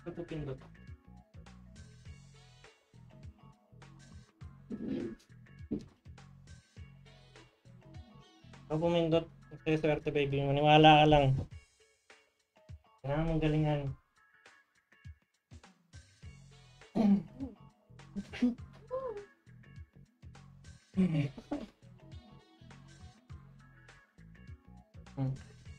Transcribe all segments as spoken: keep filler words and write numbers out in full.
Ito pindot. Pag pumindot, swerte baby, maniwala ka lang. Kailangan mong galingan. Hmm.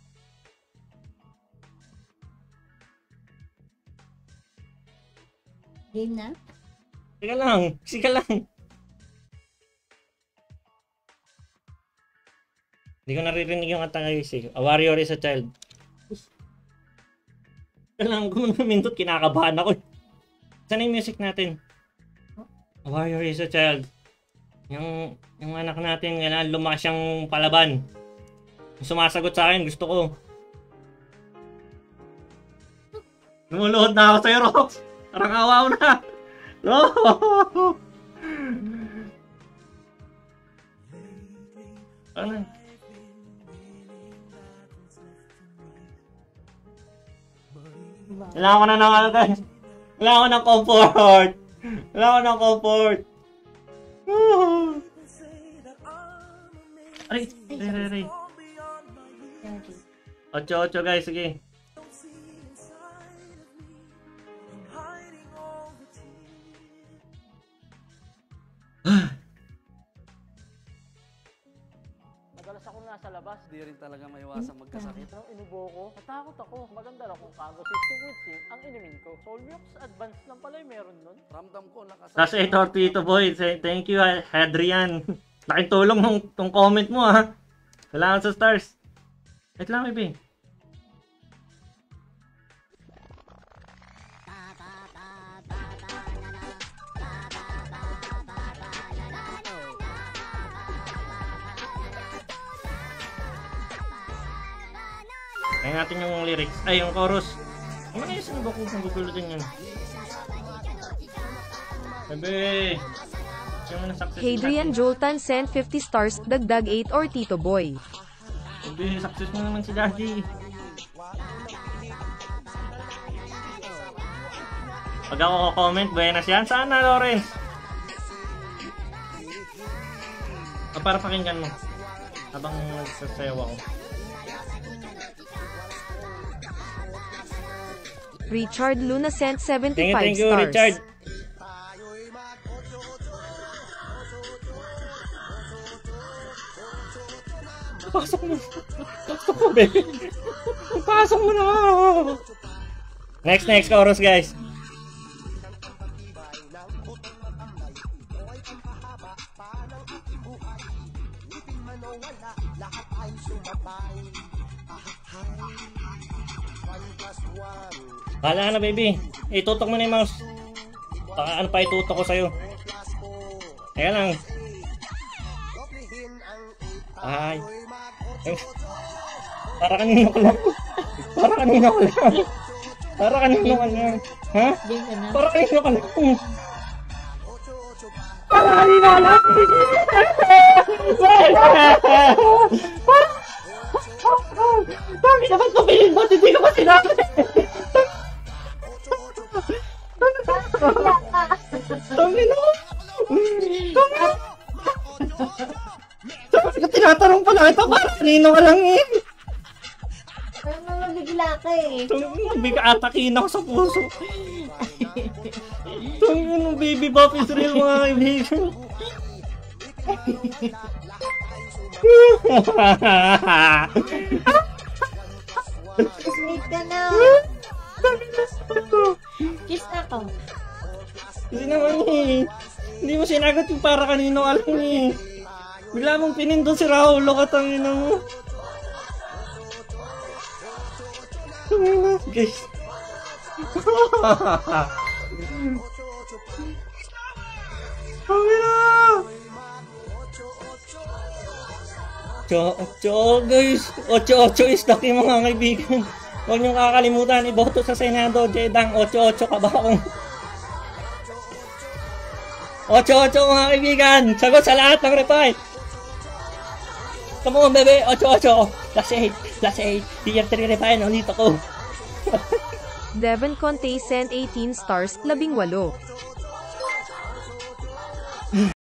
Game na? Sige lang, sige lang. Hindi ko naririnig yung kanta guys eh. A warrior is a child. Kailangan ko nung mintot, kinakabahan ako. Saan yung music natin? A warrior is a child. Yung, yung anak natin, kailangan lumakas siyang palaban. Yung sumasagot sa akin, gusto ko. Lumuluhod na ako sa'yo, Rox. Parang awaw na. No! Ano? Kailangan ko na ng ano guys. Kailangan ko ng comfort. Kailangan ko ng comfort. Aray! Aray, aray, aray. Ocho, ocho guys, sige. Madalas ako nasa labas. Di rin talaga maiwasang magkasakit. Pero inubo ko. Natakot ako. Maganda lang kung Kango sixteen with zinc ang inumin ko. Solmiox Advance lang pala yung meron nun. Ramdam ko nakasakit. That's it, Tito Boy. Thank you, Hadrian. Laking tulong nung, nung comment mo ha. Kailangan sa stars. Wait lang, baby. Kaya natin yung lyrics. Ay, yung chorus. Ano na yung sino ba kung gugulo din yan? Sabi! Hadrian Joltan sent fifty stars, dagdag eight or Tito Boy. Sabi, success mo naman si Daddy. Pag ako ko-comment, buenas yan. Sana, Lawrence? Ah, para pakinggan mo. Habang nagsasayaw ako. Richard Luna sent seventy-five thank you, thank you, stars. Richard. Pasok mo. Pasok mo, baby. Pasok mo na. Next, next chorus, guys. Bahala ka na, baby. Itutok mo na yung mouse. Baka ano pa itutok ko sa'yo. Kaya lang. Ay. Para kanino ka lang. Para kanino ka lang. Para kanino ka lang. Ha? Para kanino ka lang. Para kanino ka lang. Bakit naman kumilin mo? Hindi ko pa sinabi. Tangin mo! Tangin mo! Sabi ka tinatanong pala ito, parang kanino ka lang eh. Parang mamabigla ka eh. Tangin mo, bigatakin ako sa puso. Tangin mo, baby bop is real mga kaibigan. Kismate ka na. Kiss na ko. Hindi naman eh. Hindi mo sinagot yung para kanino alam eh. Bigla mong pinindon si Raulo ka, tangina mo. Tangina, guys. Tangina. Ocho, guys. Ocho, ocho is lucky mga kaibigan. Huwag niyong kakalimutan, iboto sa Senado, Jedang, ocho ocho ka ba akong? ocho ocho mga kaibigan, sagot sa lahat ng reply. Come on, bebe, ocho ocho, plus eight, plus eight, tier three reply, nandito ko. Devon Conte sent eighteen stars, labing walo.